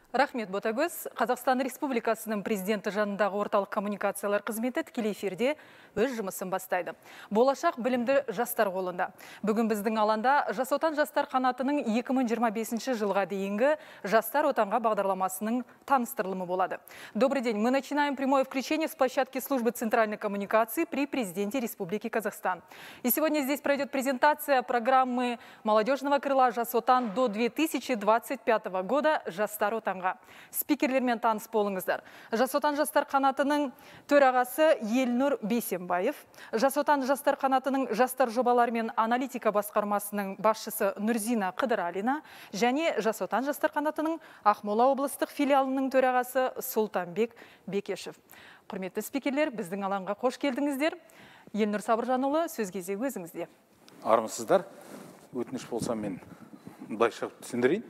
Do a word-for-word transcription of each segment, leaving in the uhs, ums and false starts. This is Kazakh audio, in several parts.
Рахмет, Ботагөз. Қазақстан Республикасының президенті жанындағы орталық коммуникациялар қызметі тікелей эфирде өз жұмысын бастайды. Болашақ білімді жастар қолында. Бүгін біздің аланда Жас отан жастар қанатының екі мың жиырма бесінші жылға дейінгі жастар отанға бағдарламасының таныстырылымы болады. Добрый день. Мы начинаем прямое включение с площадки службы центральной коммуникации при президенте Республики Казахстан. И сегодня здесь пройдет презентация программы молодежного крыла Жас отан до две тысячи двадцать пятого года «Жастар отан». Спикерлермен таныс болыңыздар. Жас отан жастар қанатының төрағасы Елнұр Бейсенбаев, Жас отан жастар қанатының жастар жобалары мен аналитика басқармасының басшысы Нұрзина Қыдыралина және Жас отан жастар қанатының Ақмола облыстық филиалының төрағасы Сұлтанбек Бекешев. Құрметті спикерлер, біздің алаңға қош келдіңіздер. Елнұр Сабыржанұлы, сөз кезегі өзіңізде. Армысыздар. Өтініш болса мен былайша түсіндірейін.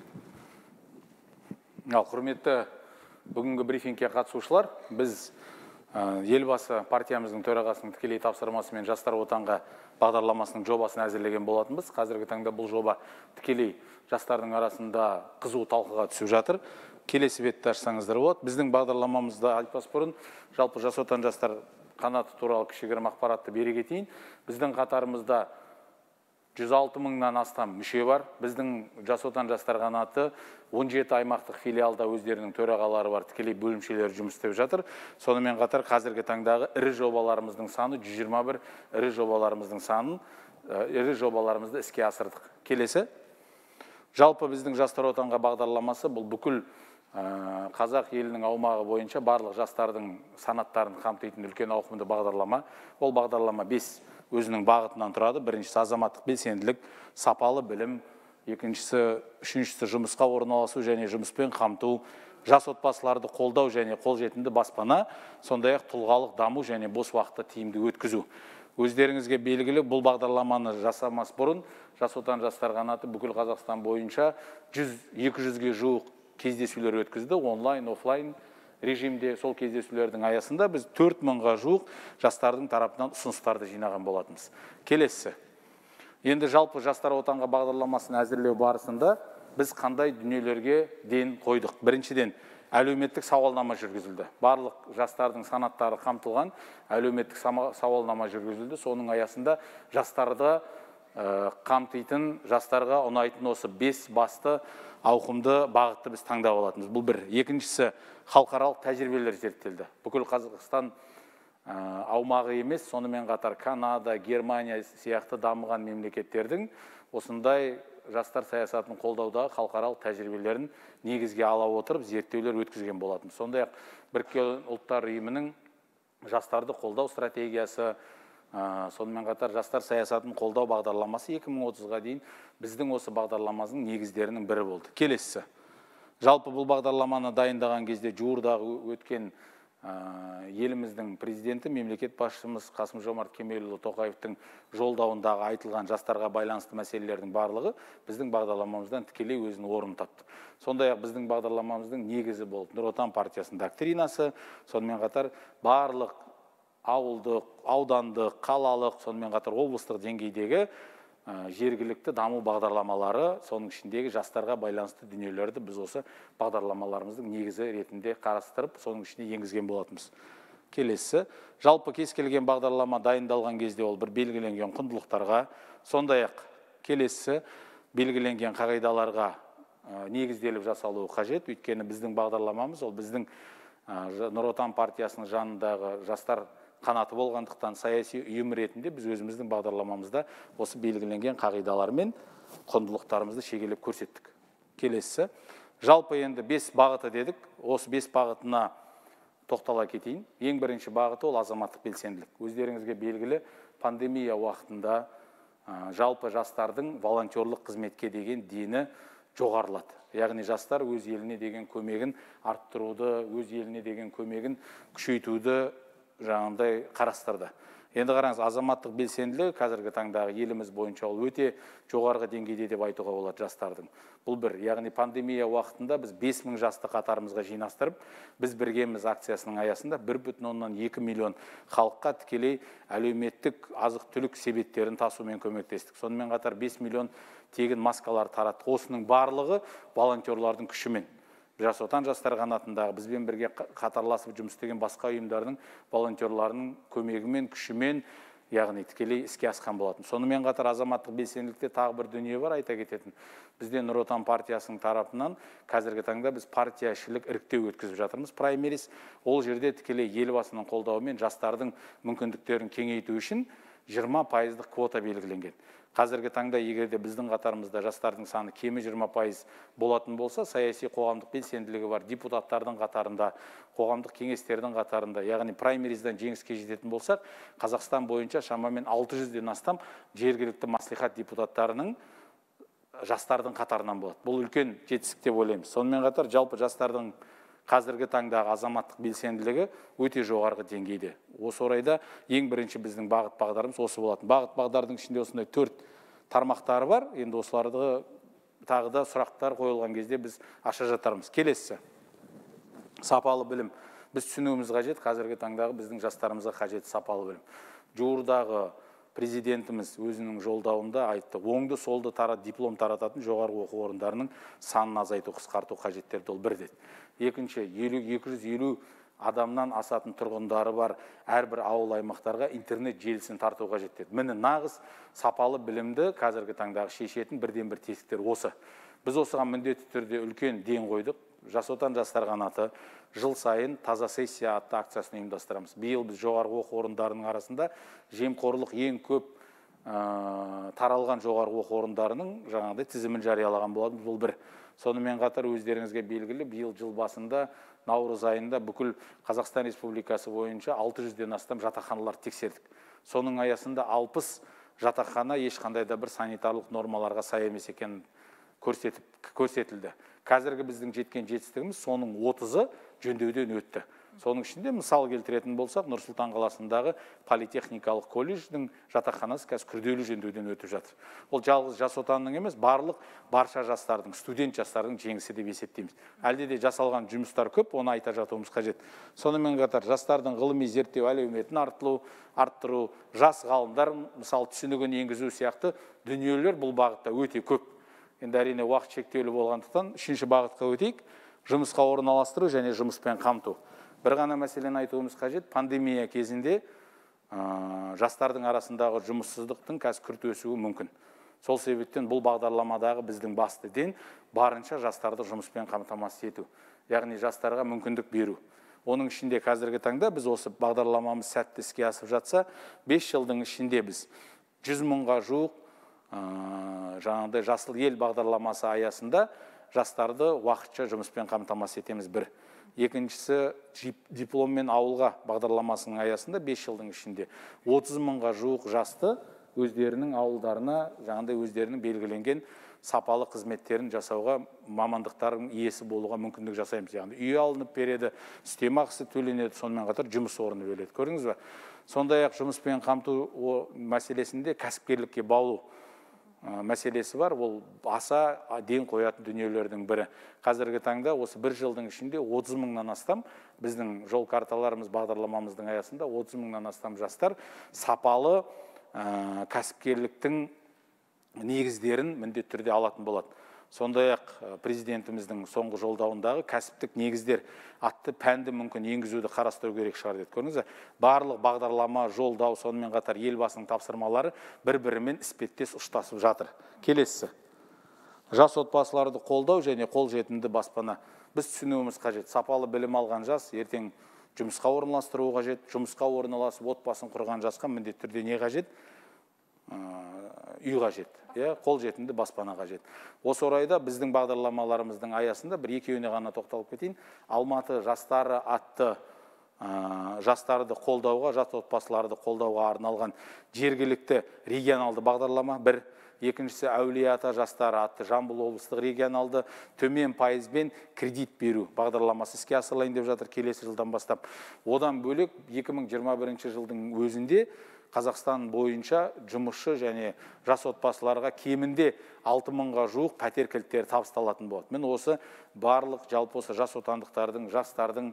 Ал құрметті бүгінгі брифингке қатысушылар, біз елбасы партиямыздың төрағасының тікелей тапсырмасымен жастар отанға бағдарламасының жобасын әзірлеген болатынбыз. Қазіргі таңда бұл жоба тікелей жастардың арасында қызу талқыға түсіп жатыр. Келесі бетті ашсаңыздар болады. Біздің бағдарламамызда айтпас бұрын жалпы жас отан жастар қанаты туралы кішігірім ақпаратты бере кетейін. Біздің қатарымызда жүз алты мыңнан астам мүше бар. Біздің жас отан жастар қанаты он жеті аймақтық филиалда өздерінің төрағалары бар, тікелей бөлімшелері жұмыс істеп жатыр. Сонымен қатар қазіргі таңдағы ірі жобаларымыздың саны жүз жиырма бір ірі жобаларымыздың санын, ірі жобаларымызды іске асырдық. Келесі. Жалпы біздің жастар отанға бағдарламасы бұл бүкіл қазақ елінің аумағы бойынша барлық жастардың санаттарын қамтитын үлкен ауқымды бағдарлама. Ол бағдарлама бес өзінің бағытынан тұрады. Біріншісі азаматтық белсенділік, сапалы білім, екіншісі, үшіншісі жұмысқа орналасу және жұмыспен қамту, жас отбасыларды қолдау және қолжетімді баспана, сондай-ақ тұлғалық даму және бос уақытты тиімді өткізу. Өздеріңізге белгілі, бұл бағдарламаны жасамас бұрын жас отан жастар қанаты бүкіл Қазақстан бойынша екі жүзге жуық кездесулер өткізді, онлайн, офлайн режимде. Сол кездесулердің аясында біз төрт мыңға жуық жастардың тарапынан ұсыныстарды жинаған болатынбыз. Келесі. Енді жалпы жастар отанға бағдарламасын әзірлеу барысында біз қандай дүниелерге ден қойдық. Біріншіден, әлеуметтік сауалнама жүргізілді. Барлық жастардың санаттары қамтылған әлеуметтік сауалнама жүргізілді. Соның аясында жастарды қамтитын, жастарға ұнайтын осы бес басты ауқымды бағытты біз таңдап алатынбыз. Бұл бір. Екіншісі, халықаралық тәжірибелер зерттелді. Бүкіл Қазақстан аумағы емес, сонымен қатар Канада, Германия сияқты дамыған мемлекеттердің осындай жастар саясатын қолдаудағы халықаралық тәжірибелерін негізге ала отырып зерттеулер өткізген болатын. Сондай-ақ Біріккен ұлттар ұйымының жастарды қолдау стратегиясы, сонымен қатар жастар саясатын қолдау бағдарламасы екі мың отызға дейін біздің осы бағдарламамыздың негіздерінің бірі болды. Келесі. Жалпы бұл бағдарламаны дайындаған кезде жуырдағы өткен еліміздің президенті, мемлекет басшымыз Қасым Жомарт Кемелұлы Тоқаевтың жолдауындағы айтылған жастарға байланысты мәселелердің барлығы біздің бағдарламамыздан тікелей өзінің орнын тапты. Сондай-ақ біздің бағдарламамыздың негізі болды Нұр Отан партиясының доктринасы, сонымен қатар барлық ауылдық, аудандық, қалалық, сонымен қатар облыстық деңгейдегі жергілікті даму бағдарламалары, соның ішіндегі жастарға байланысты дүниелерді біз осы бағдарламаларымыздың негізі ретінде қарастырып, соның ішіне енгізген болатынбыз. Келесі, жалпы кез келген бағдарлама дайындалған кезде ол бір белгіленген құндылықтарға, сондай-ақ келесі белгіленген қағидаларға негізделіп жасалуы қажет. Өйткені біздің бағдарламамыз ол біздің Нұр Отан партиясының жанындағы жастар қанаты болғандықтан саяси ұйым ретінде біз өзіміздің бағдарламамызда осы белгіленген қағидалар мен құндылықтарымызды шегелеп көрсеттік. Келесі, жалпы енді бес бағыты дедік, осы бес бағытына тоқтала кетейін. Ең бірінші бағыты ол азаматтық белсенділік. Өздеріңізге белгілі пандемия уақытында жалпы жастардың волонтерлық қызметке деген дені жоғарылады. Яғни жастар өз еліне деген көмегін арттыруды, өз еліне деген көмегін күшейтуді жаңағындай қарастырды. Енді қараңыз, азаматтық белсенділігі қазіргі таңдағы еліміз бойынша ол өте жоғарғы деңгейде деп айтуға болады жастардың. Бұл бір, яғни пандемия уақытында біз бес мың жасты қатарымызға жинастырып, біз біргеміз акциясының аясында бір бүтін оннан екі миллион халыққа тікелей әлеуметтік азық-түлік себеттерін тасумен көмектестік. Сонымен қатар бес миллион тегін маскалар тараттық. Осының барлығы волонтерлардың күшімен. Жас Отан жастар қанатындағы бізбен бірге қатарласып жұмыс істеген басқа ұйымдардың волонтерларының көмегімен, күшімен, яғни тікелей іске асқан болатын. Сонымен қатар азаматтық белсенділікте тағы бір дүние бар, айта кететін. Бізде Нұр Отан партиясының тарапынан қазіргі таңда біз партияішілік іріктеу өткізіп жатырмыз. Праймерис ол жерде тікелей елбасының қолдауымен жастардың мүмкіндіктерін кеңейту үшін жиырма пайыздық квота белгіленген. Қазіргі таңда егерде біздің қатарымызда жастардың саны кемі жиырма пайыз болатын болса, саяси қоғамдық белсенділігі бар депутаттардың қатарында, қоғамдық кеңестердің қатарында, яғни праймериздан жеңіске жететін болсақ, Қазақстан бойынша шамамен алты жүзден астам жергілікті маслихат депутаттарының жастардың қатарынан болады. Бұл үлкен жетістік деп ойлаймыз. Сонымен қатар жалпы жастардың қазіргі таңдағы азаматтық белсенділігі өте жоғарғы деңгейде. Осы орайда ең бірінші біздің бағыт бағдарымыз осы болатын. Бағыт бағдардың ішінде осындай төрт тармақтары бар. Енді осыларды тағы да сұрақтар қойылған кезде біз аша жатармыз. Келесі, сапалы білім. Біз түсінуіміз қажет, қазіргі таңдағы біздің жастарымызға қажет сапалы білім. Жуырдағы президентіміз өзінің жолдауында айтты, оңды солды тара диплом тарататын жоғарғы оқу орындарының санын азайту, қысқарту қажеттері ол бір деді. Екінші, екі жүз елу адамнан асатын тұрғындары бар әрбір ауыл аймақтарға интернет желісін тарту қажет деді. Міне нағыз сапалы білімді қазіргі таңдағы шешетін бірден бір тетіктер осы. Біз осыған міндетті түрде үлкен ден қойдық. Жас Отан жастар қанаты жыл сайын таза сессия атты акциясын ұйымдастырамыз. Биыл біз жоғарғы оқу орындарының арасында жемқорлық ең көп ә, таралған жоғарғы оқу орындарының жаңағыдай тізімін жариялаған болатын. Бұл бір. Сонымен қатар өздеріңізге белгілі, биыл жыл басында наурыз айында бүкіл Қазақстан Республикасы бойынша алты жүзден астам жатақханалар тексердік. Соның аясында алпыс жатақхана ешқандай да бір санитарлық нормаларға сай емес екенін көрсетіп көрсетілді. Қазіргі біздің жеткен жетістігіміз соның отызы жөндеуден өтті. Соның ішінде мысал келтіретін болсақ, Нұр-Сұлтан қаласындағы политехникалық колледждің жатақханасы қазір күрделі жөндеуден өтіп жатыр. Ол жалғыз Жас Отанның емес, барлық барша жастардың, студент жастардың жеңісі деп есептейміз. Әлде де жасалған жұмыстар көп, оны айта жатуымыз қажет. Сонымен қатар жастардың ғылыми зерттеу әлеуметін арттыру, арттыру, жас ғалымдар мысалы түсінігін енгізу сияқты дүниелер бұл бағытта өте көп. Енді әрине уақыт шектеулі болғандықтан үшінші бағытқа өтейік. Жұмысқа орналастыру және жұмыспен қамту. Бір ғана мәселені айтуымыз қажет. Пандемия кезінде ә, жастардың арасындағы жұмыссыздықтың қазір күрт өсуі мүмкін. Сол себептен бұл бағдарламадағы біздің басты ден барынша жастарды жұмыспен қамтамасыз ету. Яғни жастарға мүмкіндік беру. Оның ішінде қазіргі таңда біз осы бағдарламамыз сәтті іске асып жатса, бес жылдың ішінде біз жүз мыңға жуық жаңағыдай жасыл ел бағдарламасы аясында жастарды уақытша жұмыспен қамтамасыз етеміз бір. Екіншісі дипломмен ауылға бағдарламасының аясында бес жылдың ішінде отыз мыңға жуық жасты өздерінің ауылдарына жаңағыдай өздерінің белгіленген сапалы қызметтерін жасауға, мамандықтардың иесі болуға мүмкіндік жасаймыз. Яғни үй алынып береді, үстемақысы төленеді, сонымен қатар жұмыс орны береді. Көрдіңіз бе? Сондай-ақ жұмыспен қамту мәселесінде кәсіпкерлікке баулу мәселесі бар. Ол аса ден қоятын дүниелердің бірі. Қазіргі таңда осы бір жылдың ішінде отыз мыңнан астам біздің жол карталарымыз бағдарламамыздың аясында отыз мыңнан астам жастар сапалы ә, кәсіпкерліктің негіздерін міндетті түрде алатын болады. Сондай-ақ президентіміздің соңғы жолдауындағы кәсіптік негіздер атты пәнді мүмкін енгізуді қарастыру керек шығар деді. Көрдіңіз, барлық бағдарлама, жолдау, сонымен қатар елбасының тапсырмалары бір-бірімен іспеттес ұштасып жатыр. Келесі. Жас отбасыларды қолдау және қолжетімді баспана. Біз түсінуіміз қажет. Сапалы білім алған жас ертең жұмысқа орналастыру қажет. Жұмысқа орналасып отбасын құрған жасқа міндетті түрде не қажет? Үй қажет, қолжетімді баспана қажет. Осы орайда біздің бағдарламаларымыздың аясында бір екеуіне ғана тоқталып кетейін. Алматы жастары атты жастарды қолдауға, жас отбасыларды қолдауға арналған жергілікті регионалды бағдарлама бір. Екіншісі Әулие-Ата жастары атты Жамбыл облыстық регионалды төмен пайызбен кредит беру бағдарламасы іске асырылайын деп жатыр келесі жылдан бастап. Одан бөлек екі мың жиырма бірінші жылдың өзінде Қазақстан бойынша жұмысшы және жас отбасыларға кемінде алты мыңға жуық пәтер кілттері табысталатын болады. Мен осы барлық жалпы осы жас отандықтардың, жастардың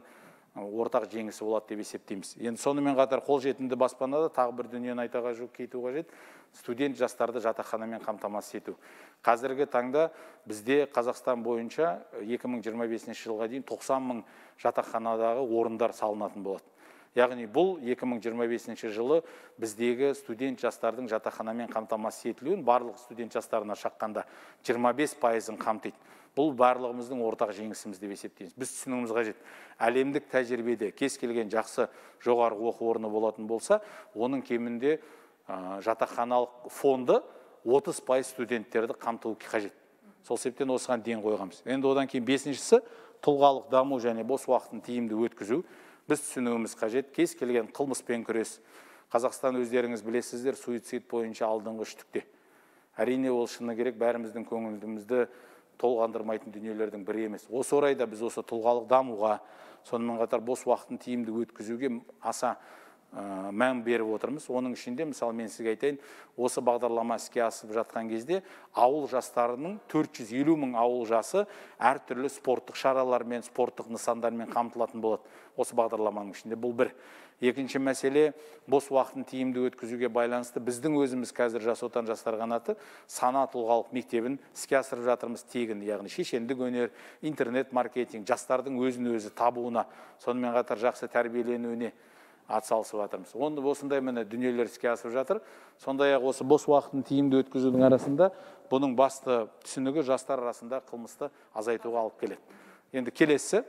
ортақ жеңісі болады деп есептейміз. Енді сонымен қатар қолжетімді баспанада тағы бір дүниені айтаға жоқ кету қажет. Студент жастарды жатақханамен қамтамасыз ету. Қазіргі таңда бізде Қазақстан бойынша екі мың жиырма бесінші жылға дейін тоқсан мың жатақханадағы орындар салынатын болады. Яғни бұл екі мың жиырма бесінші жылы біздегі студент жастардың жатақханамен қамтамасыз етілуін барлық студент жастарына шаққанда жиырма бес пайызын қамтиды. Бұл барлығымыздың ортақ жеңісіміз деп есептейміз. Біз түсінуіміз қажет. Әлемдік тәжірибеде кез келген жақсы жоғары оқу орны болатын болса, оның кемінде жатақханалық фонды отыз пайыз студенттерді қамтуы қажет. Сол себептен осыған ден қойғанбыз. Енді одан кейін бесіншісі тұлғалық даму және бос уақытын тиімді өткізу. Біз түсінуіміз қажет. Кез келген қылмыспен күрес. Қазақстан өздеріңіз білесіздер, суицид бойынша алдыңғы үштікте. Әрине ол шыны керек бәріміздің көңілімізді толғандырмайтын дүниелердің бірі емес. Осы орайда біз осы тұлғалық дамуға, сонымен қатар бос уақытын тиімді өткізуге аса ә, мән беріп отырмыз. Оның ішінде, мысалы, мен сізге айтайын, осы бағдарлама іске асып жатқан кезде ауыл жастарының төрт жүз елу мың ауыл жасы әртүрлі спорттық шаралармен, спорттық нысандармен қамтылатын болады. Осы бағдарламаның ішінде бұл бір. Екінші мәселе, бос уақытын тиімді өткізуге байланысты біздің өзіміз қазір Жас Отан жастар қанаты сана тұлғалық мектебін іске асырып жатырмыз тегін, яғни шешендік өнер, интернет маркетинг, жастардың өзін өзі табуына, сонымен қатар жақсы тәрбиеленуіне атсалысып жатырмыз. Онда осындай міне дүниелер іске асып жатыр. Сондай-ақ осы бос уақытын тиімді өткізудің арасында бұның басты түсінігі жастар арасында қылмысты азайтуға алып келеді. Енді келесі,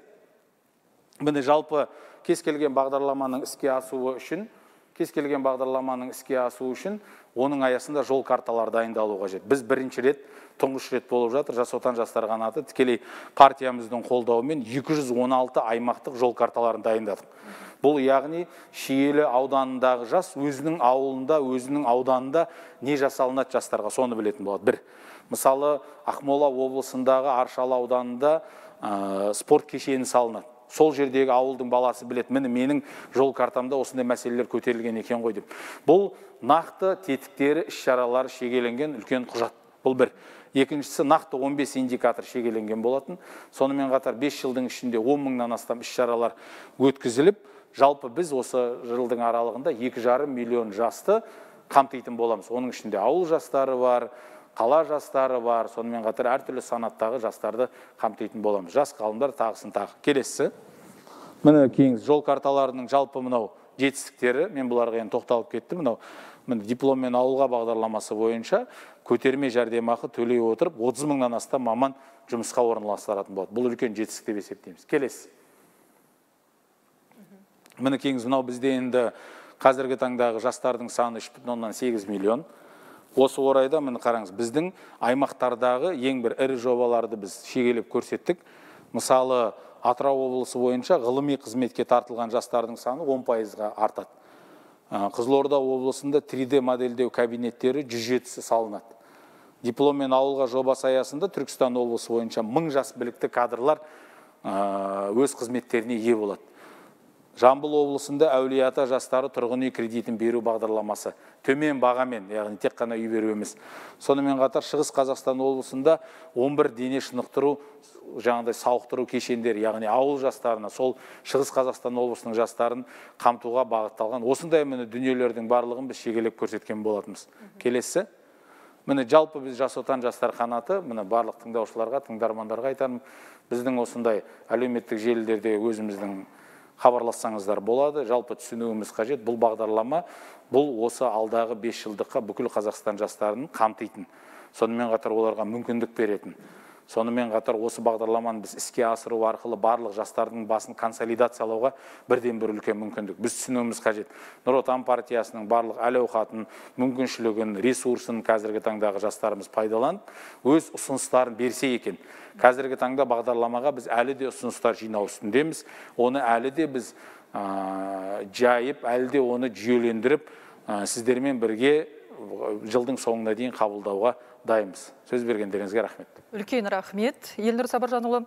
міне жалпы кез келген бағдарламаның іске асуы үшін, кез келген бағдарламаның іске асуы үшін оның аясында жол карталар дайындалу қажет. Біз бірінші рет, тұңғыш рет болып жатыр, Жас Отан жастар қанаты тікелей партиямыздың қолдауымен екі жүз он алты аймақтық жол карталарын дайындадық. Бұл яғни Шиелі ауданындағы жас өзінің ауылында, өзінің ауданында не жасалынады жастарға, соны білетін болады. Бір, мысалы, Ақмола облысындағы Аршалы ауданында ә, спорт кешені салынады. Сол жердегі ауылдың баласы білет, міне менің жол картамда осындай мәселелер көтерілген екен ғой деп. Бұл нақты тетіктері, іс-шаралары шегеленген үлкен құжат. Бұл бір. Екіншісі, нақты он бес индикатор шегеленген болатын. Сонымен қатар бес жылдың ішінде он мыңнан астам іс-шаралар өткізіліп, жалпы біз осы жылдың аралығында екі жарым миллион жасты қамтитын боламыз. Оның ішінде ауыл жастары бар, қала жастары бар, сонымен қатар әртүрлі санаттағы жастарды қамтитын боламыз. Жас ғалымдар тағысын тағы. Келесі, міне кейін жол карталарының жалпы мынау жетістіктері, мен бұларға енді тоқталып кеттім. Мынау міне дипломмен ауылға бағдарламасы бойынша көтерме жәрдемақы төлей отырып отыз мыңнан астам маман жұмысқа орналастыратын болады. Бұл үлкен жетістік деп есептейміз. Келесі. Міне кеңіз, мынау бізде енді қазіргі таңдағы жастардың саны үш бүтін оннан сегіз миллион. Осы орайда міне қараңыз, біздің аймақтардағы ең бір ірі жобаларды біз шегелеп көрсеттік. Мысалы, Атырау облысы бойынша ғылыми қызметке тартылған жастардың саны он пайызға артады. Қызылорда облысында три дэ модельдеу кабинеттері жүз жетісі салынады. Дипломмен ауылға жобасы аясында Түркістан облысы бойынша мың жас білікті кадрлар өз қызметтеріне ие болады. Жамбыл облысында Әулие-Ата жастары тұрғын үй кредитін беру бағдарламасы төмен бағамен, яғни тек қана үй беру емес. Сонымен қатар Шығыс Қазақстан облысында он бір дене шынықтыру, жаңағыдай сауықтыру кешендері, яғни ауыл жастарына, сол Шығыс Қазақстан облысының жастарын қамтуға бағытталған осындай міне дүниелердің барлығын біз шегелеп көрсеткен болатынбыз. Келесі, міне жалпы біз Жас Отан жастар қанаты, міне барлық тыңдаушыларға, тыңдармандарға айтарым, біздің осындай әлеуметтік желілерде өзіміздің хабарлассаңыздар болады. Жалпы түсінуіміз қажет. Бұл бағдарлама, бұл осы алдағы бес жылдыққа бүкіл Қазақстан жастарын қамтитын. Сонымен қатар оларға мүмкіндік беретін. Сонымен қатар осы бағдарламаны біз іске асыру арқылы барлық жастардың басын консолидациялауға бірден бір үлкен мүмкіндік. Біз түсінуіміз қажет. Нұр Отан партиясының барлық әл-ауқатын, мүмкіншілігін, ресурсын қазіргі таңдағы жастарымыз пайдаланып, өз ұсыныстарын берсе екен. Қазіргі таңда бағдарламаға біз әлі де ұсыныстар жинау үстіндеміз. Оны әлі де біз ә, жайып, әлі де оны жүйелендіріп, ә, сіздермен бірге жылдың соңына дейін қабылдауға дайынбыз. Сөз бергендеріңізге рахмет. Үлкен рахмет, Елнур Сабаржанұлы.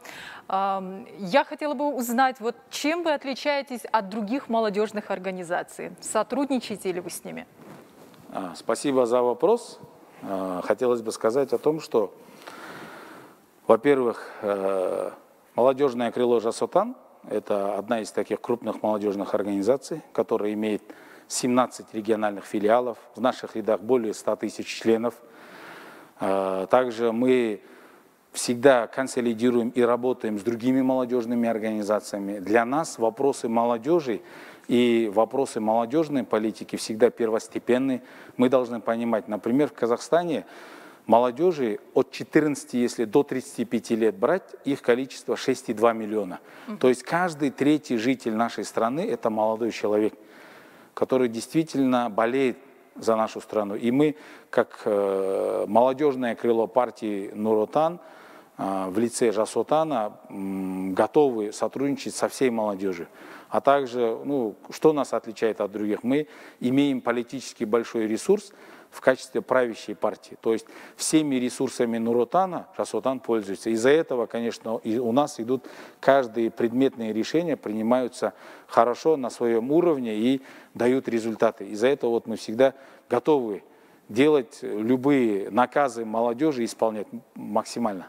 Я хотела бы узнать, вот чем вы отличаетесь от других молодежных организаций? Сотрудничаете ли вы с ними? Спасибо за вопрос. Хотелось бы сказать о том, что, во-первых, молодежное крыло Жас Отан это одна из таких крупных молодежных организаций, которая имеет семнадцать региональных филиалов, в наших рядах более ста тысяч членов. Также мы всегда консолидируем и работаем с другими молодежными организациями. Для нас вопросы молодежи и вопросы молодежной политики всегда первостепенны. Мы должны понимать, например, в Казахстане молодежи от четырнадцати, если до тридцати пяти лет брать, их количество шесть и два миллиона. Mm-hmm. То есть каждый третий житель нашей страны – это молодой человек, который действительно болеет за нашу страну. И мы, как э, молодежное крыло партии Нур-Отан, э, в лице Жас Отана, э, готовы сотрудничать со всей молодежью. А также, ну, что нас отличает от других? Мы имеем политически большой ресурс в качестве правящей партии. То есть всеми ресурсами Нур-Отана Жас Отан пользуется. Из-за этого, конечно, и у нас идут каждые предметные решения, принимаются хорошо на своем уровне и дают результаты. Из-за этого вот мы всегда готовы делать любые наказы молодежи, исполнять максимально.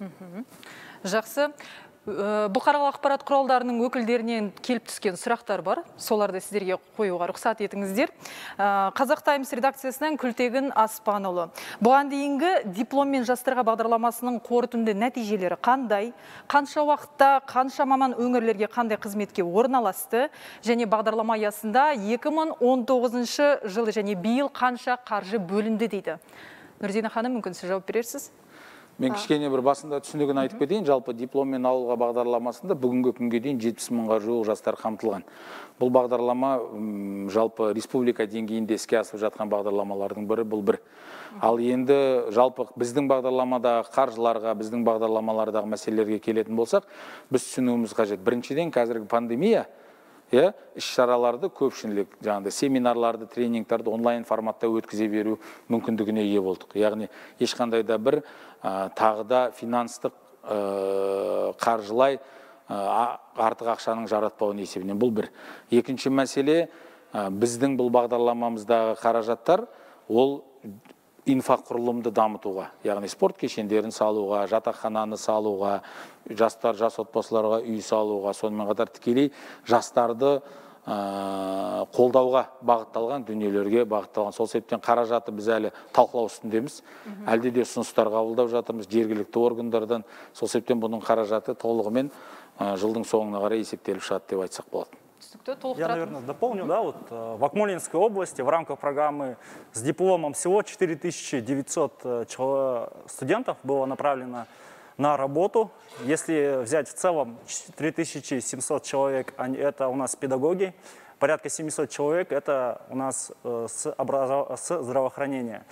Жақсы. Бұқаралық ақпарат құралдарының өкілдерінен келіп түскен сұрақтар бар. Соларды сіздерге қоюға рұқсат етіңіздер. Қазақ Таймс редакциясынан Күлтегін Аспанұлы. Бұған дейінгі диплом мен жастарға бағдарламасының қорытынды нәтижелері қандай, қанша уақытта, қанша маман өңірлерге қандай қызметке орналасты, және бағдарлама аясында екі мың он тоғызыншы жылы және биыл қанша қаржы бөлінді дейді. Нұрзина ханым, мүмкін сіз жауап берерсіз? Мен кішкене бір басында түсінігін айтып кетейін. Жалпы дипломмен ауылға бағдарламасында бүгінгі күнге дейін жетпіс мыңға жуық жастар қамтылған. Бұл бағдарлама жалпы республика деңгейінде іске асып жатқан бағдарламалардың бірі, бұл бір. Ал енді жалпы біздің бағдарламадағы қаржыларға, біздің бағдарламалардағы мәселелерге келетін болсақ, біз түсінуіміз қажет. Біріншіден, қазіргі пандемия іс-шараларды көпшілік, жаңағыдай семинарларды, тренингтарды онлайн форматта өткізе беру мүмкіндігіне ие болдық. Яғни ешқандай да бір тағы да финанстық қаржылай артық ақшаның жаратпауын есебінен. Бұл бір. Екінші мәселе, біздің бұл бағдарламамыздағы қаражаттар ол инфрақұрылымды дамытуға, яғни спорт кешендерін салуға, жатақхананы салуға, жастар, жас отбасыларға үй салуға, сонымен қатар тікелей жастарды қолдауға бағытталған дүниелерге бағытталған. Сол себептен қаражаты біз әлі талқылау үстіндеміз. Әлде де ұсыныстар қабылдап жатырмыз жергілікті органдардан. Сол себептен бұның қаражаты толығымен жылдың соңына қарай есептеліп шығады деп айтсақ болады. Я, наверное, дополню, да, вот в Акмолинской области в рамках программы с дипломом всего четыре тысячи девятьсот студентов было направлено на работу. Если взять в целом три тысячи семьсот человек, это у нас педагоги, порядка семисот человек это у нас с, образов... с здравоохранения.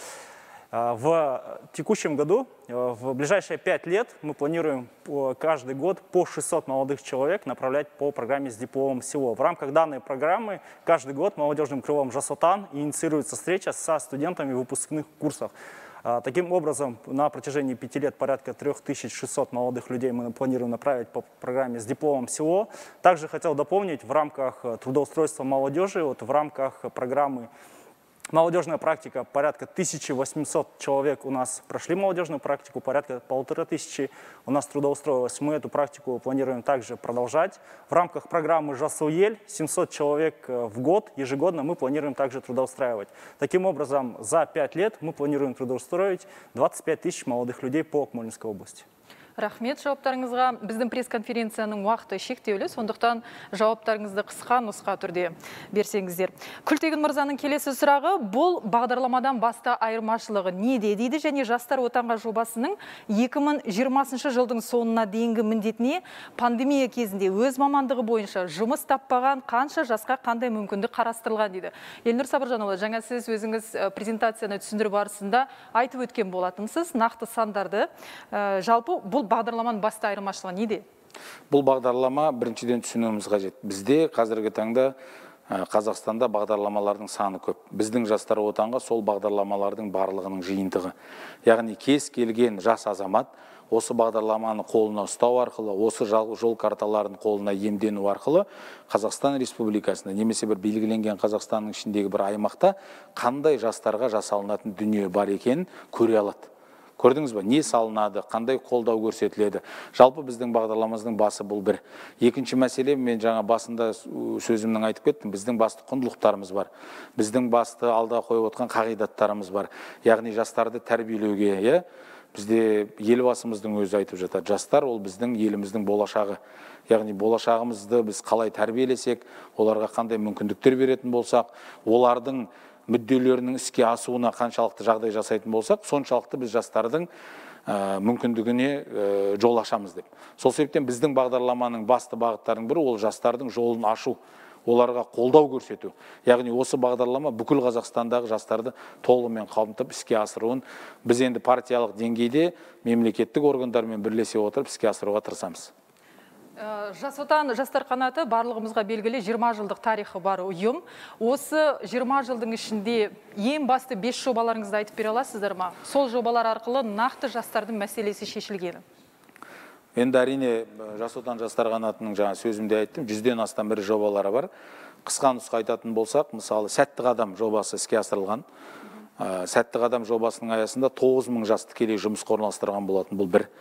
В текущем году, в ближайшие пять лет, мы планируем каждый год по шестьсот молодых человек направлять по программе с дипломом всего. В рамках данной программы каждый год молодежным крылом Жас Отан инициируется встреча со студентами выпускных курсов. Таким образом, на протяжении пяти лет порядка трёх тысяч шестисот молодых людей мы планируем направить по программе с дипломом всего. Также хотел дополнить, в рамках трудоустройства молодежи, вот в рамках программы молодежная практика, порядка тысячи восьмисот человек у нас прошли молодежную практику, порядка полутора тысячи у нас трудоустроилось. Мы эту практику планируем также продолжать. В рамках программы Жасуель семьсот человек в год, ежегодно мы планируем также трудоустраивать. Таким образом, за пять лет мы планируем трудоустроить двадцать пять тысяч молодых людей по Акмолинской области. Рахмет жауаптарыңызға. Біздің пресс-конференцияның уақыты шектеулі, сондықтан жауаптарыңызды қысқа нұсқа түрде берсеңіздер. Күлтегін мырзаның келесі сұрағы, бұл бағдарламадан баста айырмашылығы неде дейді, және Жастар Отанға жобасының екі мың жиырмасыншы жылдың соңына дейінгі міндетіне пандемия кезінде өз мамандығы бойынша жұмыс таппаған қанша жасқа қандай мүмкіндік қарастырылған дейді. Елнұр Сабыржанұлы, жаңа сіз өзіңіз презентацияны түсіндіріп барысында айтып өткен болатынсыз, нақты сандарды. Жалпы бұл бағдарламаның басты айырмашылығы неде? Бұл бағдарлама біріншіден түсінуіміз қажет. Бізде қазіргі таңда Қазақстанда бағдарламалардың саны көп. Біздің Жастар Отанға сол бағдарламалардың барлығының жиынтығы. Яғни кез келген жас азамат осы бағдарламаны қолына ұстау арқылы, осы жол карталарын қолына емдену арқылы Қазақстан Республикасында немесе бір белгіленген Қазақстанның ішіндегі бір аймақта қандай жастарға жасалынатын дүние бар екенін көре алады. Көрдіңіз ба, не салынады, қандай қолдау көрсетіледі. Жалпы біздің бағдарламамыздың басы бұл бір. Екінші мәселе, мен жаңа басында сөзімнің айтып кеттім, біздің басты құндылықтарымыз бар. Біздің басты алда қойып отқан қағидаттарымыз бар. Яғни жастарды тәрбиелеуге, иә, бізде елбасымыздың өзі айтып жатады. Жастар ол біздің еліміздің болашағы. Яғни болашағымызды біз қалай тәрбиелесек, оларға қандай мүмкіндіктер беретін болсақ, олардың мүдделерінің іске асуына қаншалықты жағдай жасайтын болсақ, соншалықты біз жастардың ә, мүмкіндігіне ә, жол ашамыз деп. Сол себептен біздің бағдарламаның басты бағыттарының бірі ол жастардың жолын ашу, оларға қолдау көрсету. Яғни осы бағдарлама бүкіл Қазақстандағы жастарды толығымен қамтып іске асыруын біз енді партиялық деңгейде мемлекеттік органдармен бірлесе отырып іске асыруға тырысамыз. Жас отан жастар қанаты барлығымызға белгілі жиырма жылдық тарихы бар ұйым. Осы жиырма жылдың ішінде ең басты бес жобаларыңызды айтып бере аласыздар ма? Сол жобалар арқылы нақты жастардың мәселесі шешілгені. Енді әрине жас отан жастар қанатының жаңа сөзімде айттым, жүзден астам ірі жобалары бар. Қысқа нұсқа айтатын болсақ, мысалы сәтті қадам жобасы іске асырылған. Сәтті қадам жобасының аясында тоғыз мың жас тікелей жұмысқа орналастырған болатын, бұл бір.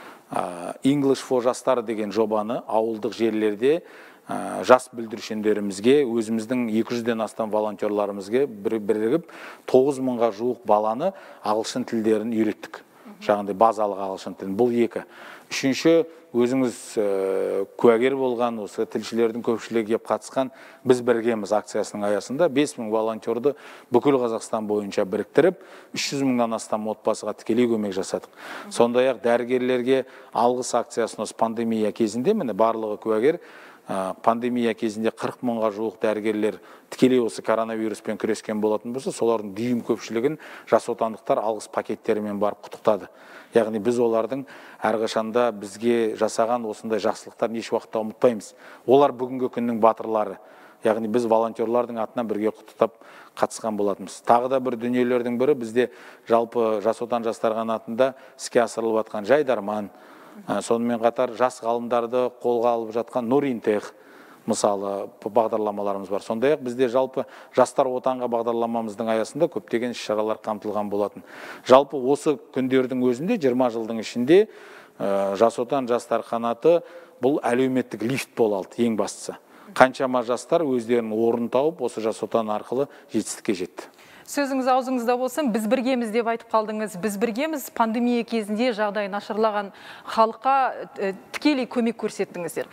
English for жастар деген жобаны ауылдық жерлерде жас бүлдіршіндерімізге, өзіміздің екі жүзден астам волонтерларымызге бірігіп тоғыз мыңға жуық баланы ағылшын тілдерін үйреттік. Жаңағыдай базалық ағылшын тілін. Бұл екі. Үшінші, өзіңіз куәгер болған, осы тілшілердің көпшілігі кеп қатысқан біз біргеміз акциясының аясында бес мың волонтерді бүкіл Қазақстан бойынша біріктіріп, үш жүз мыңнан астам отбасыға тікелей көмек жасадық. Сондай-ақ дәрігерлерге алғыс акциясын осы пандемия кезінде, міне барлығы куәгер, пандемия кезінде қырық мыңға жуық дәрігерлер тікелей осы коронавируспен күрескен болатын болса, солардың дүйім көпшілігін жас отандықтар алғыс пакеттерімен барып құттықтады. Яғни біз олардың әрқашанда бізге жасаған осындай жақсылықтарын еш уақытта ұмытпаймыз. Олар бүгінгі күннің батырлары. Яғни біз волонтерлардың атынан бірге құттықтап қатысқан болатынбыз. Тағы да бір дүниелердің бірі бізде жалпы жас отан жастар қанатында іске асырылып жатқан жайдарман, сонымен қатар жас ғалымдарды қолға алып жатқан Нуринтех мысалы бағдарламаларымыз бар. Сондай-ақ бізде жалпы жастар отанға бағдарламамыздың аясында көптеген іс-шаралар қамтылған болатын. Жалпы осы күндердің өзінде жиырма жылдың ішінде жас отан жастар қанаты бұл әлеуметтік лифт болды ең бастысы. Қаншама жастар өздерінің орнын тауып осы жас отан арқылы жетістікке жетті. Сөзіңіз аузыңызда болсын, біз біргеміз деп айтып қалдыңыз. Біз біргеміз пандемия кезінде жағдай нашарлаған халыққа тікелей көмек көрсеттіңіздер.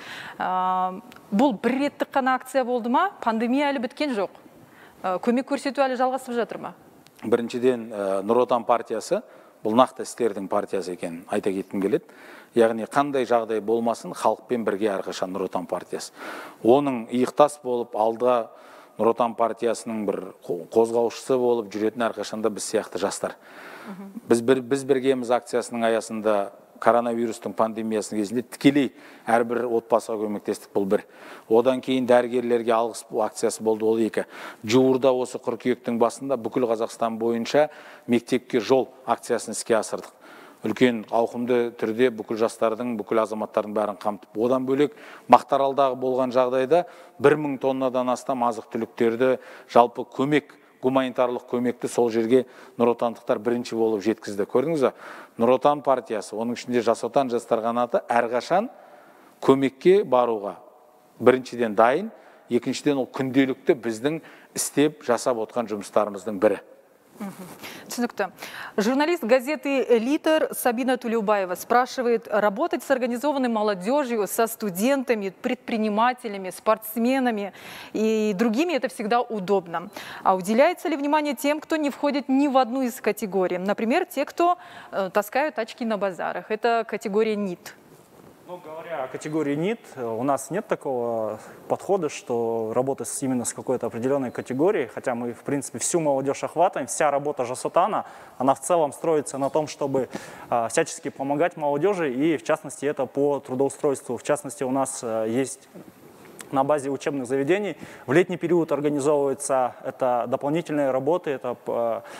Бұл бір реттік қана акция болды ма? Пандемия әлі біткен жоқ. Көмек көрсету әлі жалғасып жатыр ма? Біріншіден, Нұр Отан партиясы бұл нақты істердің партиясы екенін айта кеткім келеді. Яғни қандай жағдай болмасын, халықпен бірге әрқашан Нұр Отан партиясы. Оның иықтас болып алда Нұр Отан партиясының бір қозғаушысы болып жүретін әрқашанда біз сияқты жастар. Біз, бір, біз біргеміз акциясының аясында коронавирустың пандемиясының кезінде тікелей әрбір отбасыға көмектестік, бұл бір. Одан кейін дәрігерлерге алғыс акциясы болды, ол екі. Жуырда осы қыркүйектің басында бүкіл Қазақстан бойынша мектепке жол акциясын іске асырдық. Үлкен ауқымды түрде бүкіл жастардың, бүкіл азаматтардың бәрін қамтып. Одан бөлек Мақтааралдағы болған жағдайда бір мың тоннадан астам азық түліктерді, жалпы көмек, гуманитарлық көмекті сол жерге Нұр Отандықтар бірінші болып жеткізді. Көрдіңіз бе? Нұр Отан партиясы, оның ішінде жас отан жастар қанаты әрқашан көмекке баруға біріншіден дайын, екіншіден ол күнделікті біздің істеп жасап отқан жұмыстарымыздың бірі. Түсінікті. Журналист газеты «Литр» Сабина Тулеубаева спрашивает, работать с организованной молодежью, со студентами, предпринимателями, спортсменами и другими это всегда удобно. А уделяется ли внимание тем, кто не входит ни в одну из категорий? Например, те, кто э, таскают очки на базарах. Это категория НИТ. Ну, говоря о категории НИТ, у нас нет такого подхода, что работать именно с какой-то определенной категорией, хотя мы, в принципе, всю молодежь охватываем, вся работа жас отана, она в целом строится на том, чтобы а, всячески помогать молодежи, и, в частности, это по трудоустройству. В частности, у нас а, есть на базе учебных заведений в летний период организовываются это дополнительные работы, это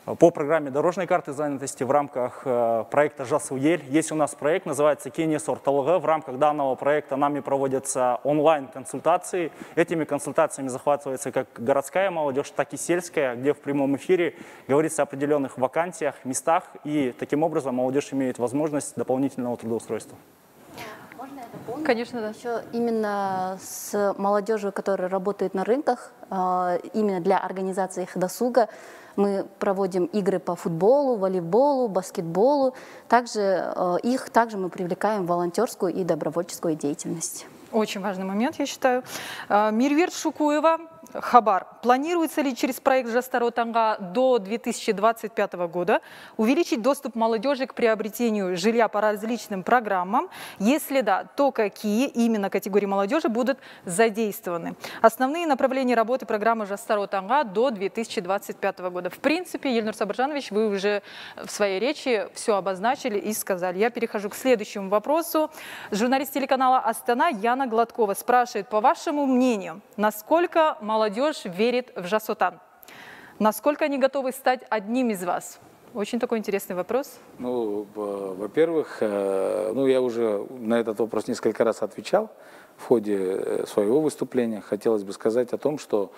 По программе дорожной карты занятости в рамках э, проекта «Жасуель» есть у нас проект, называется «Кенес орталығы». В рамках данного проекта нами проводятся онлайн-консультации. Этими консультациями захватывается как городская молодежь, так и сельская, где в прямом эфире говорится о определенных вакансиях, местах, и таким образом молодежь имеет возможность дополнительного трудоустройства. Конечно, да. Еще именно с молодежью, которая работает на рынках, э, именно для организации их досуга, мы проводим игры по футболу, волейболу, баскетболу. Также э, их также мы привлекаем в волонтерскую и добровольческую деятельность. Очень важный момент, я считаю. Э, Мирверт Шукуева, Хабар. Планируется ли через проект «Жастар Отанға» до две тысячи двадцать пятого года увеличить доступ молодежи к приобретению жилья по различным программам? Если да, то какие именно категории молодежи будут задействованы? Основные направления работы программы «Жастар Отанға» до две тысячи двадцать пятого года. В принципе, Ельнур Сабыржанович, вы уже в своей речи все обозначили и сказали. Я перехожу к следующему вопросу. Журналист телеканала «Астана» Яна Гладкова спрашивает, по вашему мнению, насколько молодежь верит в Жас Отан? Насколько они готовы стать одним из вас? Очень такой интересный вопрос. Ну, во-первых, ну, я уже на этот вопрос несколько раз отвечал в ходе своего выступления. Хотелось бы сказать о том, что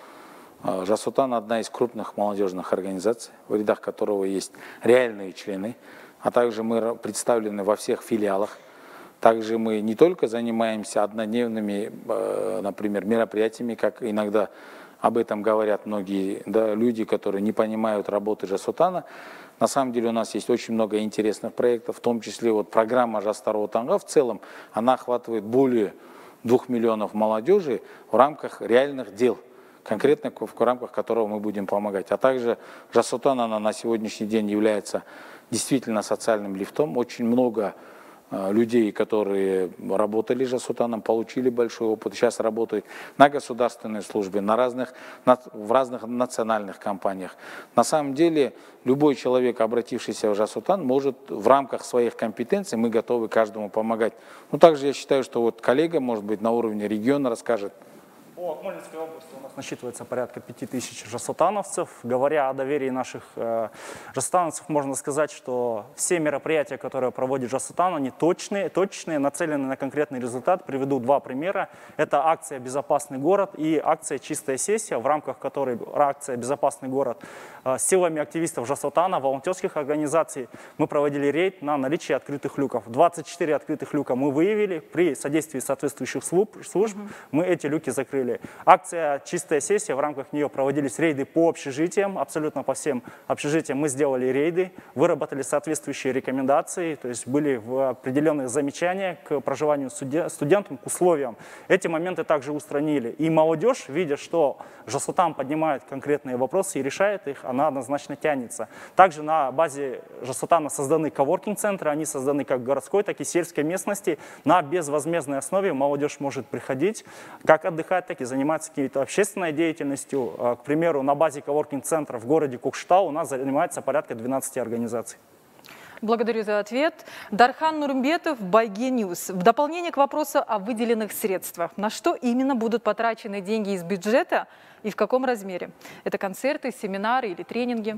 Жас Отан одна из крупных молодежных организаций, в рядах которого есть реальные члены, а также мы представлены во всех филиалах. Также мы не только занимаемся однодневными, например, мероприятиями, как иногда об этом говорят многие, да, люди, которые не понимают работы Жас Отана. На самом деле у нас есть очень много интересных проектов, в том числе вот программа «Жастар Отанға» в целом, она охватывает более двух миллионов молодежи в рамках реальных дел, конкретно в рамках которого мы будем помогать. А также Жас Отан, она на сегодняшний день является действительно социальным лифтом. Очень много людей, которые работали Жас Отаном, получили большой опыт, сейчас работают на государственной службе, на разных, в разных национальных компаниях. На самом деле, любой человек, обратившийся в Жас Отан, может в рамках своих компетенций, мы готовы каждому помогать. Ну, также я считаю, что вот коллега, может быть, на уровне региона расскажет. По Акмолинской области у нас насчитывается порядка пяти тысяч жасотановцев. Говоря о доверии наших э, жасотановцев, можно сказать, что все мероприятия, которые проводит Жас Отан, они точные, точные, нацелены на конкретный результат. Приведу два примера. Это акция «Безопасный город» и акция «Чистая сессия», в рамках которой акция «Безопасный город» э, с силами активистов Жас Отана, волонтерских организаций мы проводили рейд на наличие открытых люков. двадцать четыре открытых люка мы выявили. При содействии соответствующих служб, служб мы эти люки закрыли. Акция «Чистая сессия», в рамках нее проводились рейды по общежитиям, абсолютно по всем общежитиям мы сделали рейды, выработали соответствующие рекомендации, то есть были определенные замечания к проживанию студентам, к условиям. Эти моменты также устранили. И молодежь, видя, что Жас Отан поднимает конкретные вопросы и решает их, она однозначно тянется. Также на базе Жас Отана созданы коворкинг-центры, они созданы как в городской, так и сельской местности. На безвозмездной основе молодежь может приходить, как отдыхать, так и заниматься какой-то общественной деятельностью. К примеру, на базе коворкинг-центра в городе Кокшетау у нас занимается порядка двенадцати организаций. Благодарю за ответ. Дархан Нурмбетов, Байге Ньюс. В дополнение к вопросу о выделенных средствах. На что именно будут потрачены деньги из бюджета и в каком размере? Это концерты, семинары или тренинги?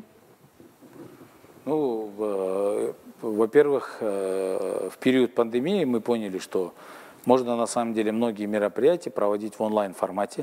Ну, во-первых, в период пандемии мы поняли, что можно на самом деле многие мероприятия проводить в онлайн-формате.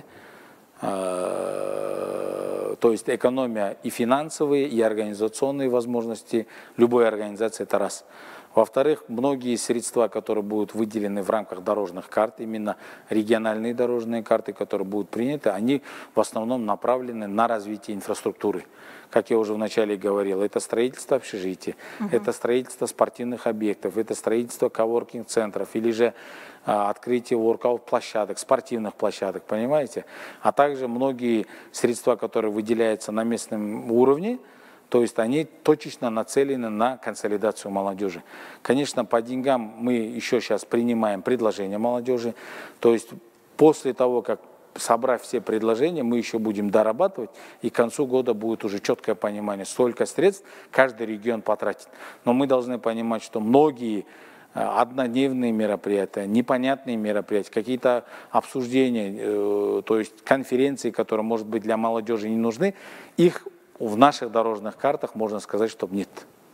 То есть экономия и финансовые, и организационные возможности любой организации, это раз. Во-вторых, многие средства, которые будут выделены в рамках дорожных карт, именно региональные дорожные карты, которые будут приняты, они в основном направлены на развитие инфраструктуры. Как я уже вначале говорил, это строительство общежитий, угу. это строительство спортивных объектов, это строительство коворкинг-центров или же а, открытие воркаут-площадок, спортивных площадок, понимаете? А также многие средства, которые выделяются на местном уровне, то есть они точечно нацелены на консолидацию молодежи. Конечно, по деньгам мы еще сейчас принимаем предложения молодежи. То есть после того, как собрав все предложения, мы еще будем дорабатывать, и к концу года будет уже четкое понимание, сколько средств каждый регион потратит. Но мы должны понимать, что многие однодневные мероприятия, непонятные мероприятия, какие-то обсуждения, то есть конференции, которые, может быть, для молодежи не нужны, их в наших дорожных картах можно сказать, что нет.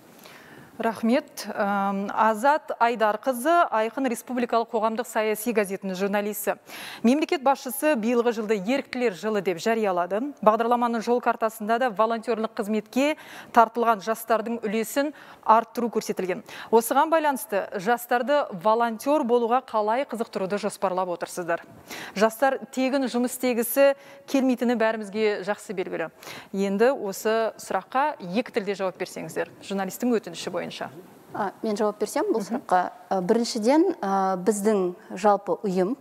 Рахмет. Азат Айдарқызы, Айқын Республикалық қоғамдық саяси газетінің журналисі. Мемлекет басшысы биылғы жылды еріктілер жылы деп жариялады. Бағдарламаның жол картасында да волонтерлік қызметке тартылған жастардың үлесін арттыру көрсетілген. Осыған байланысты жастарды волонтер болуға қалай қызықтыруды жоспарлап отырсыздар? Жастар тегін жұмыс істегісі келмейтіні бәрімізге жақсы белгілі. Енді осы сұраққа екі тілде жауап берсеңіздер. Журналистің өтініші бойынша. А, мен жауап берсем бұл сұраққа. Біріншіден, біздің жалпы ұйым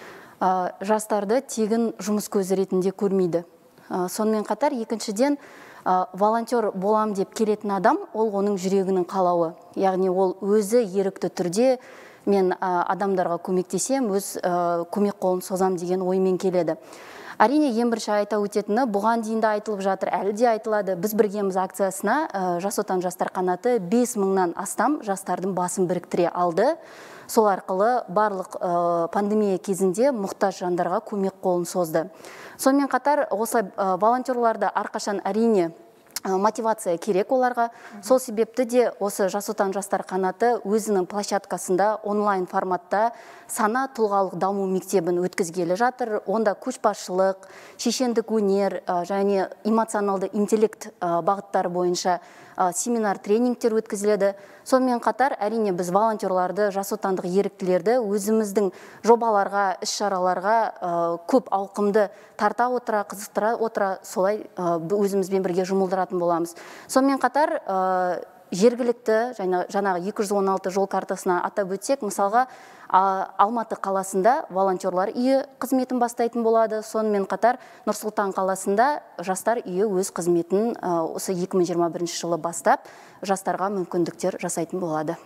жастарды тегін жұмыс көзі ретінде көрмейді. Сонымен қатар, екіншіден, волонтер болам деп келетін адам, ол оның жүрегінің қалауы. Яғни ол өзі ерікті түрде мен адамдарға көмектесем, өз көмек қолын созам деген оймен келеді. Әрине, ең бірінші айта өтетіні, бұған дейін де айтылып жатыр, әлі де айтылады. Біз біргеміз акциясына Жас отан жастар қанаты бес мыңнан астам жастардың басын біріктіре алды. Сол арқылы барлық пандемия кезінде мұқтаж жандарға көмек қолын созды. Сонымен қатар, осылай волонтерларды әрқашан әрине мотивация керек оларға. Сол себепті де осы Жас отан жастар қанаты өзінің площадкасында онлайн форматта сана тұлғалық даму мектебін өткізгелі жатыр. Онда көшбасшылық, шешендік өнер және эмоционалды интеллект бағыттары бойынша семинар тренингтер өткізіледі. Сонымен қатар, әрине біз волонтерларды, жас отандық еріктілерді өзіміздің жобаларға, іс-шараларға көп ауқымды тарта отыра, қызықтыра отыра, солай өзімізбен бірге жұмылдыратын боламыз. Сонымен қатар, жергілікті, жаңағы екі жүз он алты жол картасына атап өтсек, мысалға, Алматы қаласында волонтерлар үйі қызметін бастайтын болады. Сонымен қатар, Нұр-Сұлтан қаласында жастар үйі өз қызметін осы екі мың жиырма бірінші жылы бастап, жастарға мүмкіндіктер жасайтын болады.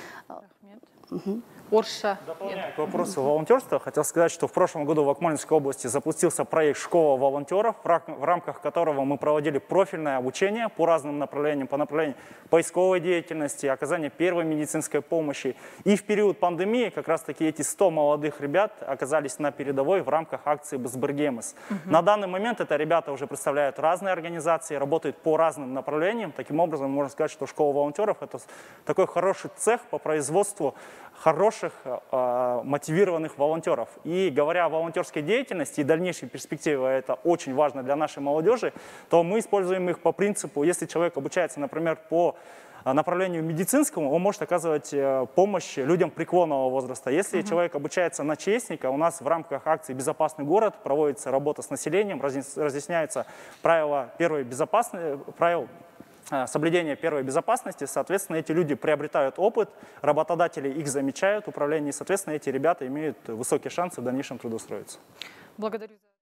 Орысша. Дополняя к вопросу волонтерства, хотел сказать, что в прошлом году в Акмолинской области запустился проект «Школа волонтеров», в рамках которого мы проводили профильное обучение по разным направлениям, по направлению поисковой деятельности, оказания первой медицинской помощи. И в период пандемии как раз-таки эти сто молодых ребят оказались на передовой в рамках акции «Бысбыргемыс». Угу. На данный момент это ребята уже представляют разные организации, работают по разным направлениям. Таким образом, можно сказать, что «Школа волонтеров» — это такой хороший цех по производству хороших, э, мотивированных волонтеров. И говоря о волонтерской деятельности и дальнейшей перспективе, это очень важно для нашей молодежи, то мы используем их по принципу, если человек обучается, например, по направлению медицинскому, он может оказывать помощь людям преклонного возраста. Если uh-huh. человек обучается на ЧСника, у нас в рамках акции «Безопасный город» проводится работа с населением, разъясняются правила первой безопасности, правил соблюдения первой безопасности. Соответственно, эти люди приобретают опыт, работодатели их замечают, управление, и, соответственно, эти ребята имеют высокие шансы в дальнейшем трудоустроиться. Благодарю.